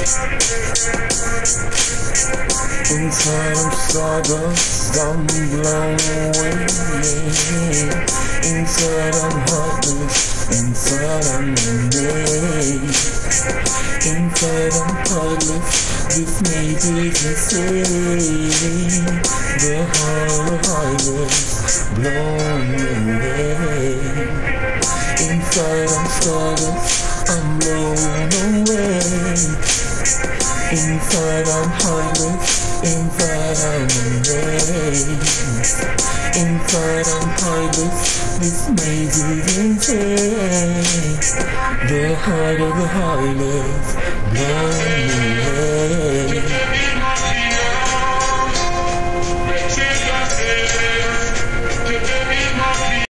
Inside I'm stardust, I'm blown away. Inside I'm heartless, inside I'm amazed. Inside I'm heartless, this made it insane. The heartless, blown away. Inside I'm stardust, I'm blown away. Inside I'm heartless, inside I'm amazed. Inside I'm heartless, this makes it insane. The heart of the heartless, blown